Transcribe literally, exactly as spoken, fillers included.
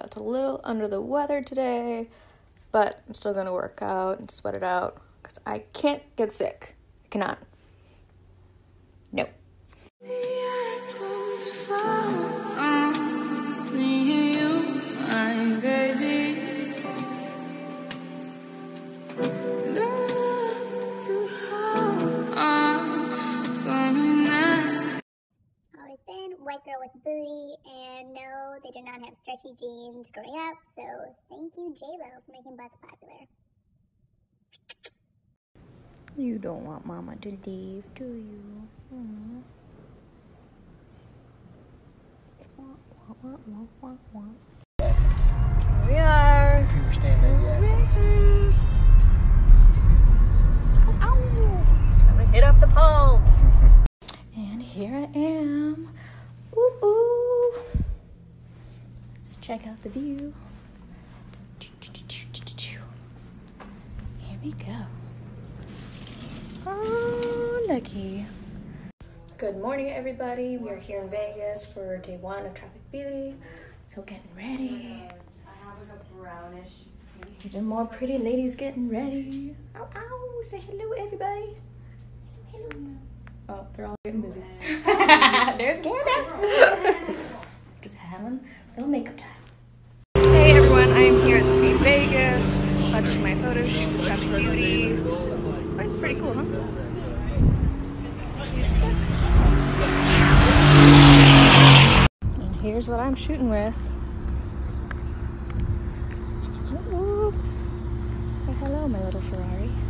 felt a little under the weather today, but I'm still gonna work out and sweat it out because I can't get sick. I cannot. No. White girl with booty, and no, they did not have stretchy jeans growing up, so thank you J-Lo for making butts popular. You don't want mama to leave, do you? Aww. Wah, wah, wah, wah, wah. Here we are. If you were standing there. Yes. Ow, ow. Time to hit up the palms. And here I am. Ooh, ooh. Let's check out the view. Here we go. Oh, lucky. Good morning, everybody. We are here in Vegas for day one of Tropic Beauty. So getting ready. I have like a brownish pink. Even more pretty ladies getting ready. Ow, ow. Say hello, everybody. Hello, hello. Oh, they're all getting busy. There's Canada. Just having a little makeup time. Hey everyone, I am here at Speed Vegas. About to do my photo shoot with Tropic Beauty. This place is pretty cool, huh? And here's what I'm shooting with. Ooh. Hey, hello, my little Ferrari.